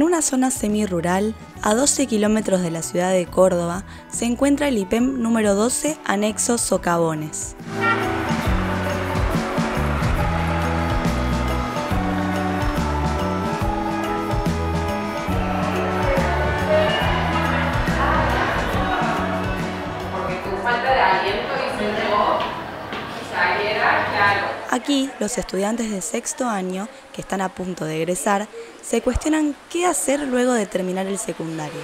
En una zona semirural, a 12 kilómetros de la ciudad de Córdoba, se encuentra el IPEM número 12, anexo Socavones. Aquí, los estudiantes de sexto año, que están a punto de egresar, se cuestionan qué hacer luego de terminar el secundario.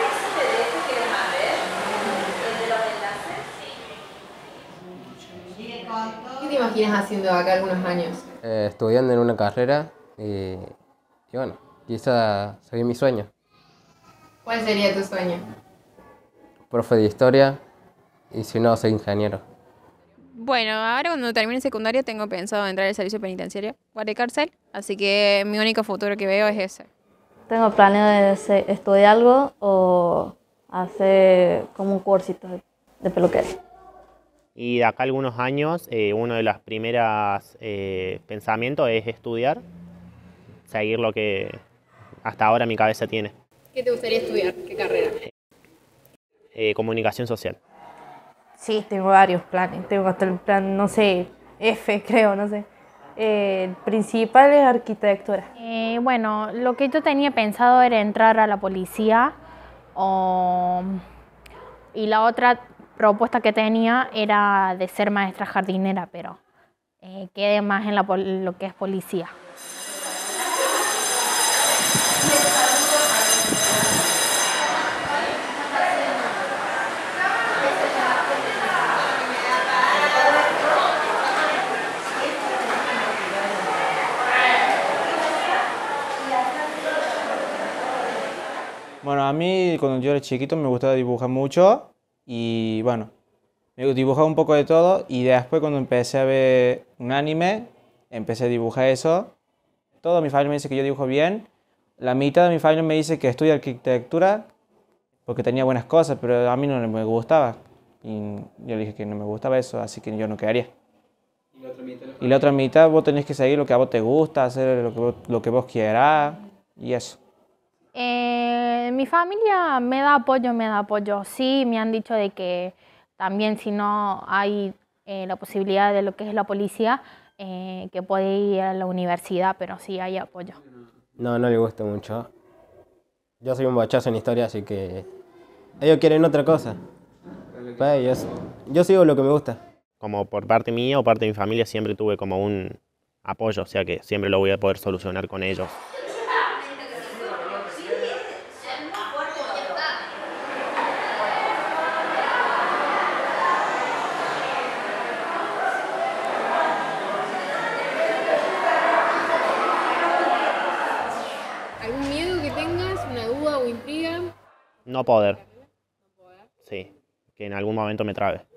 ¿Qué te imaginas haciendo acá algunos años? Estudiando en una carrera y bueno, quizá seguir mi sueño. ¿Cuál sería tu sueño? Profe de historia y si no, soy ingeniero. Bueno, ahora cuando termine el secundario tengo pensado entrar al servicio penitenciario, guardia de cárcel, así que mi único futuro que veo es ese. Tengo planeado de estudiar algo o hacer como un cursito de peluquería. Y de acá a algunos años, uno de los primeros pensamientos es estudiar, seguir lo que hasta ahora mi cabeza tiene. ¿Qué te gustaría estudiar? ¿Qué carrera? Comunicación social. Sí, tengo varios planes. Tengo hasta el plan, no sé, F creo, no sé. El principal es arquitectura. Bueno, lo que yo tenía pensado era entrar a la policía y la otra propuesta que tenía era de ser maestra jardinera, pero quedé más en lo que es policía. Bueno, a mí cuando yo era chiquito me gustaba dibujar mucho y bueno, me dibujaba un poco de todo y después cuando empecé a ver un anime, empecé a dibujar eso. Toda mi familia me dice que yo dibujo bien, la mitad de mi familia me dice que estudio arquitectura porque tenía buenas cosas, pero a mí no me gustaba y yo le dije que no me gustaba eso, así que yo no quedaría. ¿Y la otra mitad vos tenés que seguir lo que a vos te gusta, hacer lo que vos quieras y eso. Mi familia me da apoyo. Sí, me han dicho de que también si no hay la posibilidad de lo que es la policía, que puede ir a la universidad, pero sí hay apoyo. No le gusta mucho. Yo soy un bachazo en historia, así que ellos quieren otra cosa. Pues yo sigo lo que me gusta. Como por parte mía o parte de mi familia siempre tuve como un apoyo, o sea que siempre lo voy a poder solucionar con ellos. ¿Algún miedo que tengas, una duda o intriga? No poder. Sí, que en algún momento me trabe.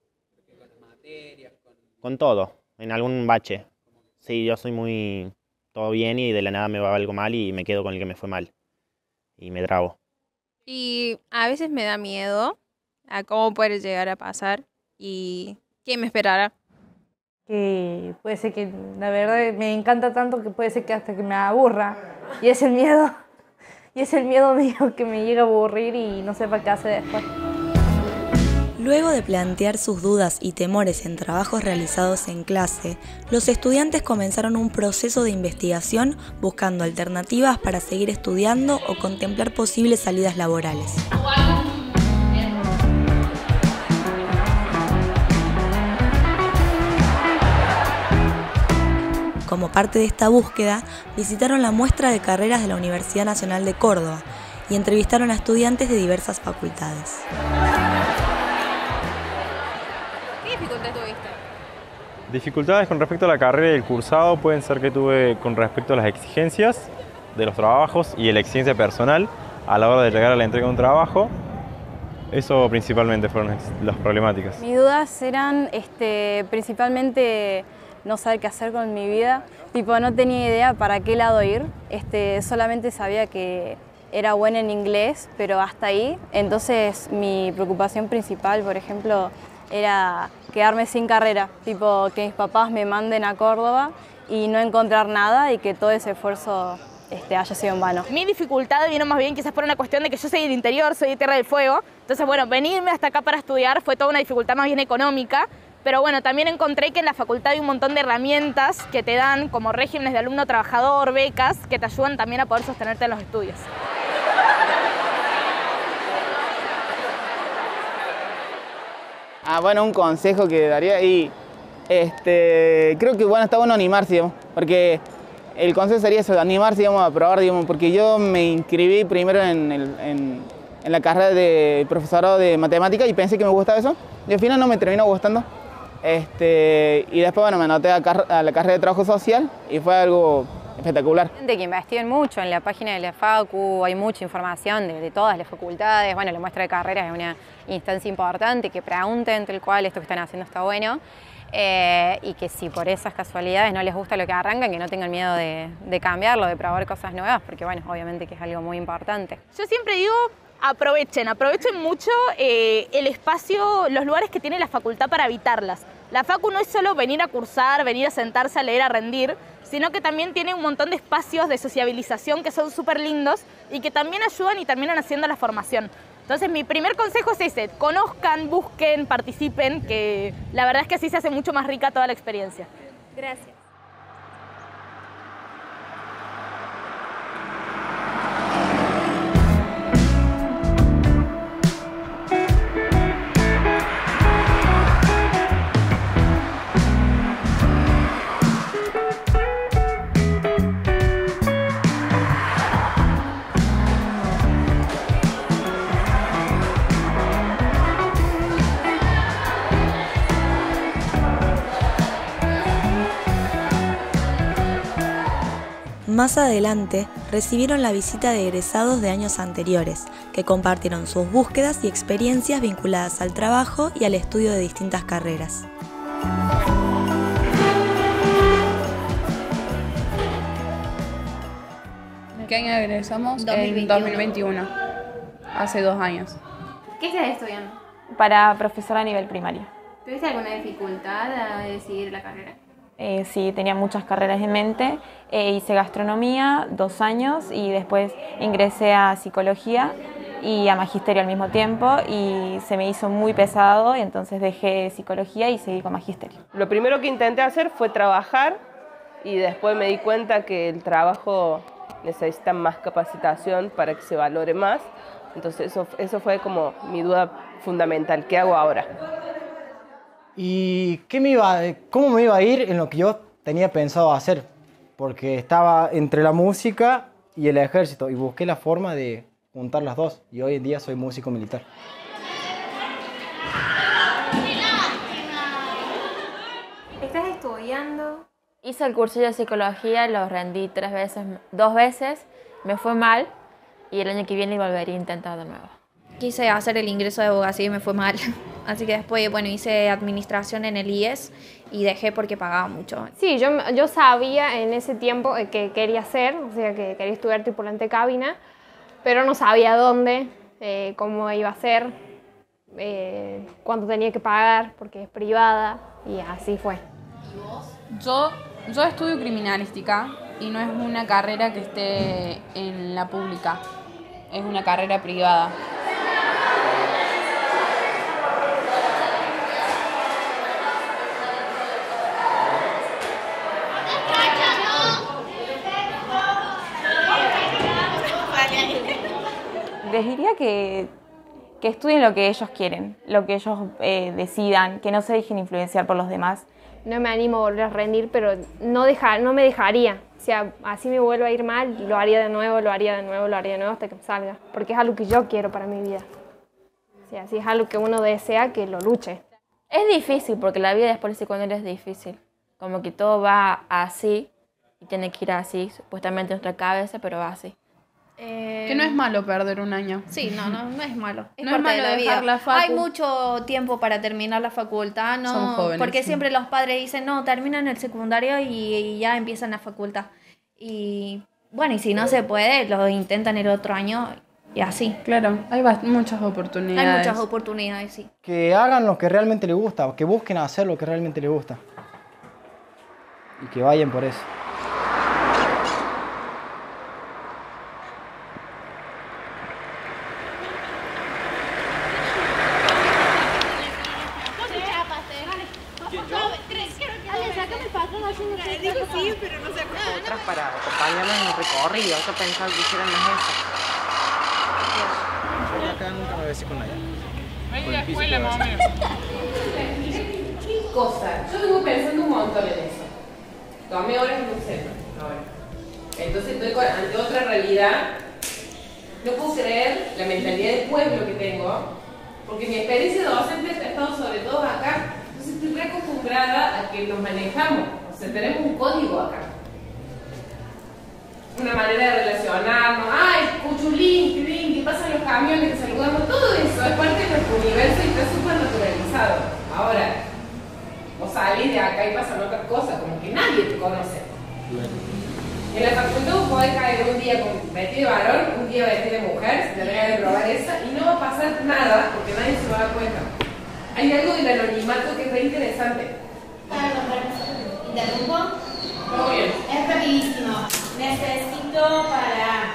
Con todo, en algún bache. Sí, yo soy muy todo bien y de la nada me va algo mal y me quedo con el que me fue mal. Y me trabo. Y a veces me da miedo a cómo puede llegar a pasar y qué me esperará. Que puede ser que, la verdad, me encanta tanto que puede ser que hasta que me aburra. Y es el miedo. Y es el miedo mío que me llega a aburrir y no sepa qué hacer después. Luego de plantear sus dudas y temores en trabajos realizados en clase, los estudiantes comenzaron un proceso de investigación buscando alternativas para seguir estudiando o contemplar posibles salidas laborales. Como parte de esta búsqueda, visitaron la muestra de carreras de la Universidad Nacional de Córdoba y entrevistaron a estudiantes de diversas facultades. ¿Qué dificultad tuviste? Dificultades con respecto a la carrera y el cursado pueden ser que tuve con respecto a las exigencias de los trabajos y la exigencia personal a la hora de llegar a la entrega de un trabajo. Eso principalmente fueron las problemáticas. Mis dudas eran principalmente no saber qué hacer con mi vida. Tipo, no tenía idea para qué lado ir. Solamente sabía que era buena en inglés, pero hasta ahí. Entonces mi preocupación principal, por ejemplo, era quedarme sin carrera. Tipo, que mis papás me manden a Córdoba y no encontrar nada y que todo ese esfuerzo haya sido en vano. Mi dificultad vino más bien quizás por una cuestión de que yo soy del interior, soy de Tierra del Fuego. Entonces, bueno, venirme hasta acá para estudiar fue toda una dificultad más bien económica. Pero bueno, también encontré que en la facultad hay un montón de herramientas que te dan como regímenes de alumno trabajador, becas, que te ayudan también a poder sostenerte en los estudios. Bueno, un consejo que daría y creo que bueno, está bueno animarse, digamos, porque el consejo sería eso, animarse, digamos, a probar, digamos, porque yo me inscribí primero en la carrera de profesorado de matemáticas y pensé que me gustaba eso, y al final no me terminó gustando. Y después bueno, me anoté a la carrera de trabajo social y fue algo espectacular. De que investiguen mucho en la página de la Facu, hay mucha información de todas las facultades, bueno, la muestra de carreras es una instancia importante, que pregunten tal cual esto que están haciendo está bueno, y que si por esas casualidades no les gusta lo que arrancan, que no tengan miedo de cambiarlo, de probar cosas nuevas, porque bueno, obviamente que es algo muy importante. Yo siempre digo, aprovechen mucho el espacio, los lugares que tiene la facultad para habitarlas. La Facu no es solo venir a cursar, venir a sentarse a leer, a rendir, sino que también tiene un montón de espacios de sociabilización que son súper lindos y que también ayudan y terminan haciendo la formación. Entonces mi primer consejo es ese, conozcan, busquen, participen, que la verdad es que así se hace mucho más rica toda la experiencia. Gracias. Más adelante, recibieron la visita de egresados de años anteriores, que compartieron sus búsquedas y experiencias vinculadas al trabajo y al estudio de distintas carreras. ¿Qué año egresamos? 2021. En 2021, hace 2 años. ¿Qué estás estudiando? Para profesora a nivel primario. ¿Tuviste alguna dificultad a decidir la carrera? Sí, tenía muchas carreras en mente. Hice gastronomía 2 años y después ingresé a psicología y a magisterio al mismo tiempo y se me hizo muy pesado y entonces dejé psicología y seguí con magisterio. Lo primero que intenté hacer fue trabajar y después me di cuenta que el trabajo necesita más capacitación para que se valore más. Entonces eso fue como mi duda fundamental, ¿qué hago ahora? ¿Y cómo me iba a ir en lo que yo tenía pensado hacer? Porque estaba entre la música y el ejército y busqué la forma de juntar las dos y hoy en día soy músico militar. ¿Estás estudiando? Hice el cursillo de psicología, lo rendí 2 veces, me fue mal y el año que viene volvería a intentar de nuevo. Quise hacer el ingreso de abogacía y me fue mal, así que después, bueno, hice administración en el IES y dejé porque pagaba mucho. Sí, yo sabía en ese tiempo que quería hacer, o sea, que quería estudiar tripulante cabina, pero no sabía dónde, cómo iba a ser, cuánto tenía que pagar, porque es privada, y así fue. ¿Y vos? Yo estudio criminalística y no es una carrera que esté en la pública, es una carrera privada. Les diría que estudien lo que ellos quieren, lo que ellos decidan, que no se dejen influenciar por los demás. No me animo a volver a rendir, pero no me dejaría. O sea, así me vuelvo a ir mal, lo haría de nuevo, lo haría de nuevo, lo haría de nuevo hasta que me salga. Porque es algo que yo quiero para mi vida. O sea, si es algo que uno desea, que lo luche. Es difícil, porque la vida después del secundario es difícil. Como que todo va así, y tiene que ir así, supuestamente en nuestra cabeza, pero va así. Que no es malo perder un año. Sí, no es malo. Es no parte es malo de la dejar vida. la facu. Hay mucho tiempo para terminar la facultad, ¿no? Somos jóvenes, porque sí. siempre los padres dicen, no, terminan el secundario y ya empiezan la facultad. Y bueno, y si no se puede, lo intentan el otro año y así. Claro, hay muchas oportunidades. Hay muchas oportunidades, sí. Que hagan lo que realmente les gusta, que busquen hacer lo que realmente les gusta. Y que vayan por eso. Ale, sácame el patrón haciendo sí, pero no sé cómo. Otras para acompañarnos en el recorrido. Yo pensaba que hicieran más eso. Yo acá nunca me besé con nadie. Ven la escuela, más o menos. ¿Qué cosa? Yo vengo pensando un montón en eso. Tomé horas en un centro ahora. Entonces estoy ante otra realidad. No puedo creer la mentalidad del pueblo que tengo, porque mi experiencia docente ha estado sobre todo acá. Entonces estoy re acostumbrada a que nos manejamos. O sea, tenemos un código acá. Una manera de relacionarnos. ¡Ay, cuchulín, qué pasan los camiones, que saludamos! Todo eso es parte de nuestro universo y está súper naturalizado. Ahora, vos salís de acá y pasan otras cosas, como que nadie te conoce. En la facultad vos podés caer un día vestido de varón, un día vestido de mujer, se tendría que probar esa, y no va a pasar nada porque nadie se va a dar cuenta. Hay algo del anonimato que es re interesante. ¿Interrumpo? Todo bien. Es rapidísimo. Necesito para...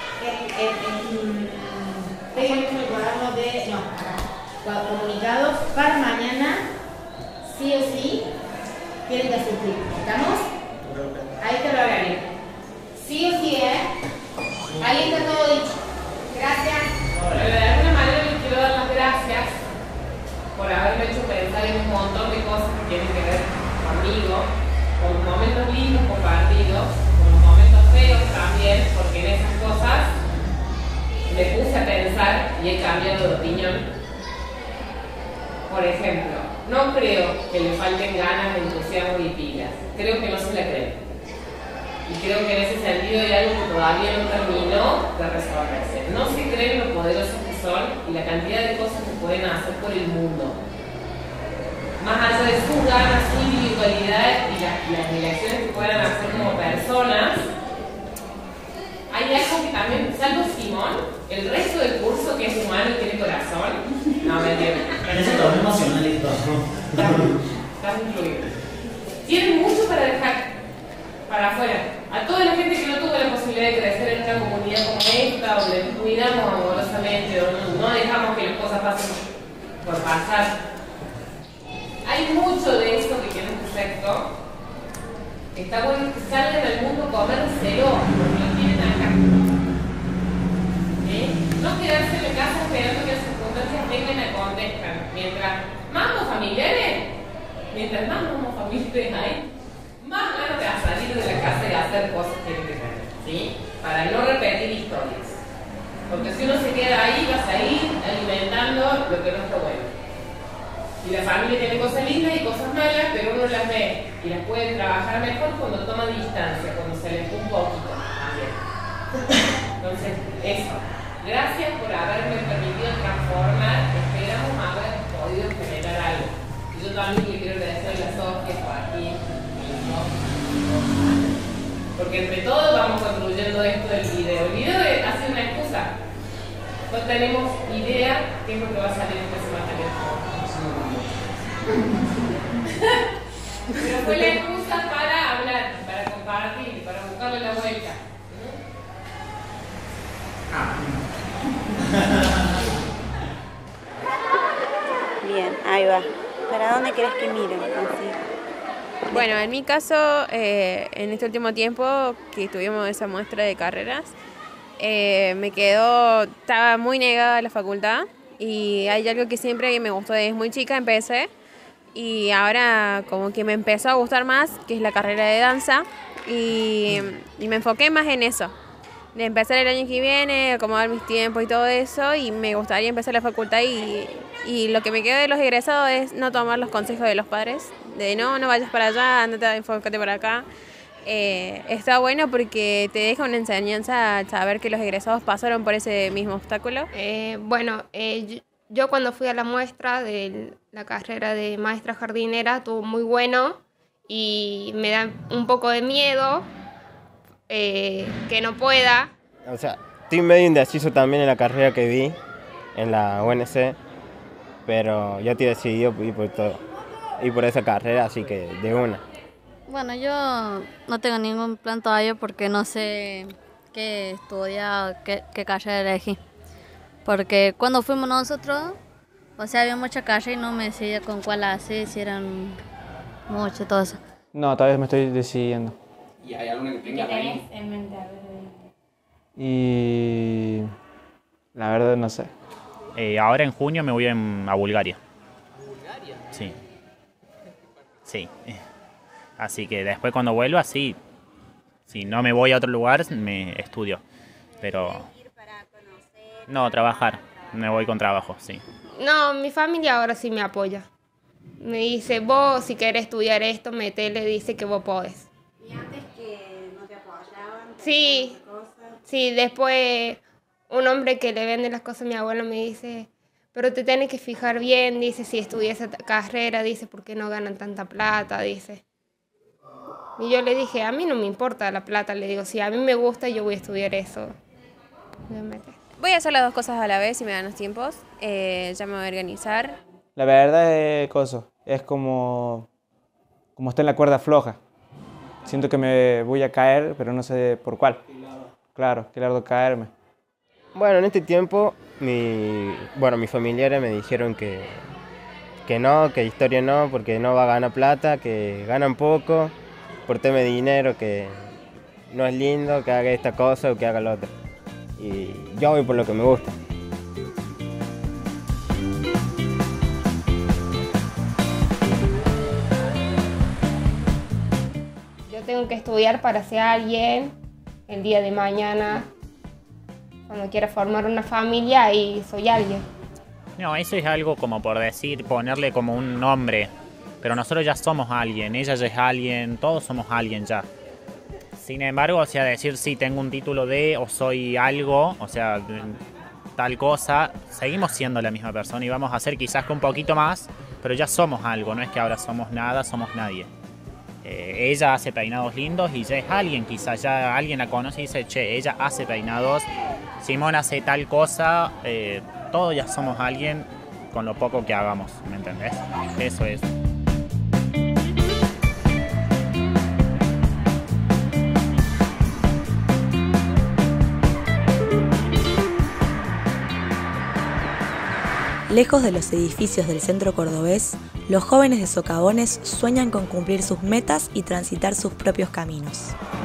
tengo mucho el programa de... No, acá. Comunicados para mañana, sí o sí, tienen que asistir. ¿Estamos? Ahí está el horario. Sí o sí, ahí está todo dicho. Gracias. De alguna manera les quiero dar las gracias por haberme hecho pensar en un montón de cosas que tienen que ver conmigo, con momentos lindos compartidos, con los momentos feos también, porque en esas cosas me puse a pensar y he cambiado de opinión. Por ejemplo, no creo que le falten ganas de entusiasmo y pilas, creo que no se la creen. Y creo que en ese sentido hay algo que todavía no terminó de resolverse. No se creen lo poderosos que son y la cantidad de cosas que pueden hacer por el mundo. Más allá de sus ganas, su individualidad y las elecciones que puedan hacer como personas, hay algo que también, salvo Simón, el resto del curso que es humano y tiene corazón, no me entiendo. En ese torneo emocional y todo. Estás incluido. Tienen mucho para dejar para afuera. A toda la gente que no tuvo la posibilidad de crecer en una comunidad como esta, donde cuidamos amorosamente, donde no dejamos que las cosas pasen por pasar. Hay mucho de eso que tiene un sexto. Está bueno que salgan al mundo a comérselo, porque lo tienen acá. No quedarse en la casa esperando que las circunstancias vengan y acontezcan. Mientras más familiares hay, más ganas de salir de la casa y hacer cosas que tienen que tener, ¿sí? Para no repetir historias. Porque si uno se queda ahí, va a seguir alimentando lo que no está bueno. Y la familia tiene cosas lindas y cosas malas, pero uno las ve y las puede trabajar mejor cuando toma distancia, cuando se aleja un poquito también. Entonces, eso. Gracias por haberme permitido transformar. Esperamos haber podido generar algo. Y yo también le quiero agradecer a la Sofía por aquí. Porque entre todos vamos construyendo esto del video. El video ha sido una excusa. No tenemos idea qué es lo que va a salir en ese material. Pero fue la excusa para hablar, para compartir, para buscarle la vuelta. Bien, ahí va. ¿Para dónde querés que miren? Así. Bueno, en mi caso, en este último tiempo que tuvimos esa muestra de carreras, estaba muy negada a la facultad y hay algo que siempre me gustó desde muy chica, empecé y ahora como que me empezó a gustar más, que es la carrera de danza y me enfoqué más en eso. De empezar el año que viene, acomodar mis tiempos y todo eso, y me gustaría empezar la facultad y lo que me queda de los egresados es no tomar los consejos de los padres, de no vayas para allá, andate, enfócate por acá. Está bueno porque te deja una enseñanza saber que los egresados pasaron por ese mismo obstáculo. Yo cuando fui a la muestra de la carrera de maestra jardinera estuvo muy bueno y me da un poco de miedo que no pueda. O sea, estoy medio indeciso también en la carrera que vi en la UNC, pero yo estoy decidido ir por esa carrera, así que de una. Bueno, yo no tengo ningún plan todavía porque no sé qué estudiar, qué carrera elegí. Porque cuando fuimos nosotros, o sea, había mucha carrera y no me decidía con cuál hacer, si eran mucho, todo eso. No, todavía me estoy decidiendo. ¿Y hay alguna que tengas ahí? en mente? Y la verdad no sé. Ahora en junio me voy a Bulgaria. ¿Bulgaria? Sí. Sí. Así que después cuando vuelva, sí. Si no me voy a otro lugar, me estudio. Pero... No, trabajar. Me voy con trabajo, sí. No, mi familia ahora sí me apoya. Me dice, vos si querés estudiar esto, metele, dice que vos podés. ¿Y antes que no te apoyaban? Sí, sí, después un hombre que le vende las cosas a mi abuelo me dice, pero te tenés que fijar bien, dice, si estudias esa carrera, dice, ¿por qué no ganan tanta plata? Dice. Y yo le dije, a mí no me importa la plata, le digo, si a mí me gusta, yo voy a estudiar eso. Voy a hacer las dos cosas a la vez si me dan los tiempos. Ya me voy a organizar. La verdad es como estar en la cuerda floja. Siento que me voy a caer, pero no sé por cuál. Claro, qué largo caerme. Bueno, en este tiempo, mis familiares me dijeron que no, que historia no, porque no va a ganar plata, que ganan poco, por tema de dinero, que no es lindo que haga esta cosa o que haga la otra. Y yo voy por lo que me gusta. Yo tengo que estudiar para ser alguien el día de mañana, cuando quiera formar una familia y soy alguien. No, eso es algo como por decir, ponerle como un nombre. Pero nosotros ya somos alguien, ella ya es alguien, todos somos alguien ya. Sin embargo, o sea, decir sí, tengo un título de o soy algo, o sea, tal cosa, seguimos siendo la misma persona y vamos a hacer quizás que un poquito más, pero ya somos algo, no es que ahora somos nada, somos nadie. Ella hace peinados lindos y ya es alguien, quizás ya alguien la conoce y dice, che, ella hace peinados, Simón hace tal cosa, todos ya somos alguien con lo poco que hagamos, ¿me entendés? Eso es. Lejos de los edificios del centro cordobés, los jóvenes de Socavones sueñan con cumplir sus metas y transitar sus propios caminos.